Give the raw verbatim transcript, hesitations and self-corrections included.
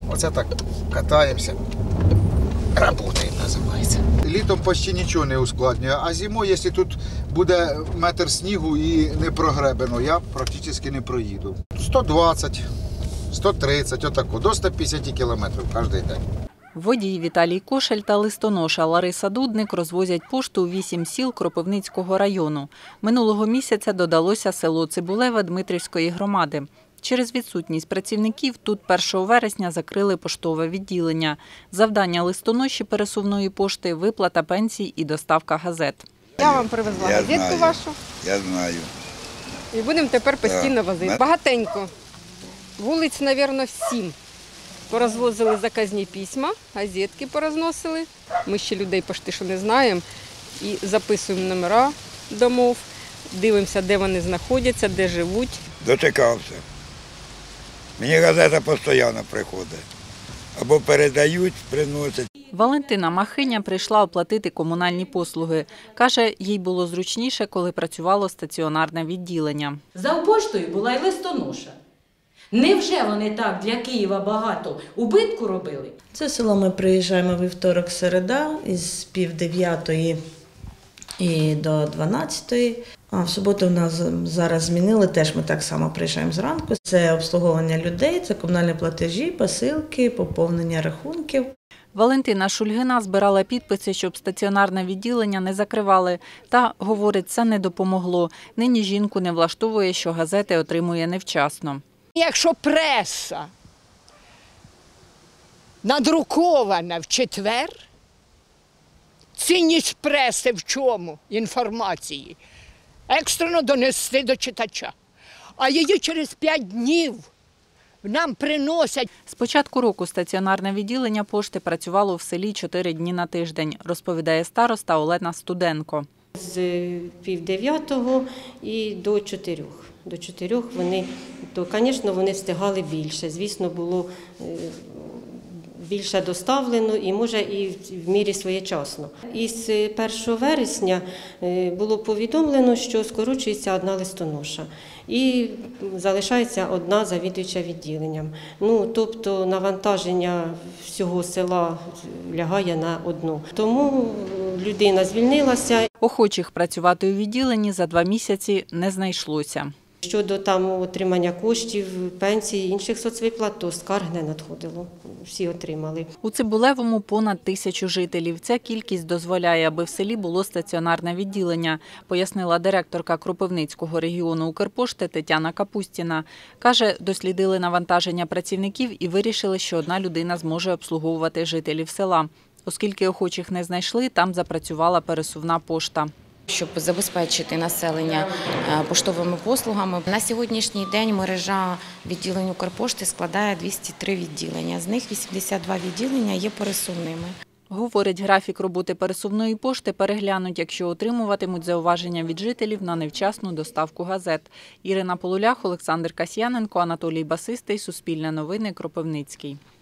Оце так катаємося. Работаємо, називається. Літом почти нічого не ускладнює, а зимою, якщо тут буде метр снігу і не прогребено, я практично не проїду. сто двадцять, сто тридцять, отако, до ста п'ятдесят кілометрів кожен день. Водій Віталій Кошель та листоноша Лариса Дудник розвозять пошту у вісім сіл Кропивницького району. Минулого місяця додалося село Цибулеве Дмитрівської громади. Через відсутність працівників тут першого вересня закрили поштове відділення. Завдання листоноші пересувної пошти – виплата пенсій і доставка газет. Я вам привезла Я газетку знаю, вашу Я знаю. і будемо тепер постійно возити. Багатенько. Вулиць, мабуть, сім. Порозвозили заказні письма, газетки порозносили. Ми ще людей пошти що не знаємо. І записуємо номера домов, дивимося, де вони знаходяться, де живуть. Дочекався. Мені газета постійно приходить. Або передають, приносять. Валентина Махиня прийшла оплатити комунальні послуги. Каже, їй було зручніше, коли працювало стаціонарне відділення. За поштою була й листоноша. Невже вони так для Києва багато убитку робили? Це село ми приїжджаємо вівторок-середа із пів дев'ятої і до дванадцятої. А в суботу в нас зараз змінили, теж ми так само приїжджаємо зранку. Це обслуговування людей, це комунальні платежі, посилки, поповнення рахунків. Валентина Шульгина збирала підписи, щоб стаціонарне відділення не закривали. Та, говорить, це не допомогло. Нині жінку не влаштовує, що газети отримує невчасно. Якщо преса надрукована в четвер, цінність преси в чому? Інформації. Екстрено донести до читача. А її через п'ять днів нам приносять. З початку року стаціонарне відділення пошти працювало в селі чотири дні на тиждень, розповідає староста Олена Студенко. З пів дев'ятого і до чотирьох. До чотирьох вони, то, звісно, вони встигали більше. Звісно, було більше доставлено і, може, і в мірі своєчасно. Із першого вересня було повідомлено, що скорочується одна листоноша і залишається одна завідуюча відділенням. Ну, тобто навантаження всього села лягає на одну. Тому людина звільнилася. Охочих працювати у відділенні за два місяці не знайшлося. Щодо там отримання коштів, пенсій, інших соцвиплат, то скарг не надходило. Всі отримали. У Цибулевому понад тисячу жителів. Ця кількість дозволяє, аби в селі було стаціонарне відділення, пояснила директорка Кропивницького регіону Укрпошти Тетяна Капустіна. Каже, дослідили навантаження працівників і вирішили, що одна людина зможе обслуговувати жителів села. Оскільки охочих не знайшли, там запрацювала пересувна пошта. Щоб забезпечити населення поштовими послугами. На сьогоднішній день мережа відділень Укрпошти складає двісті три відділення. З них вісімдесят два відділення є пересувними. Говорить, графік роботи пересувної пошти переглянуть, якщо отримуватимуть зауваження від жителів на невчасну доставку газет. Ірина Полулях, Олександр Касьяненко, Анатолій Басистий, Суспільне новини, Кропивницький.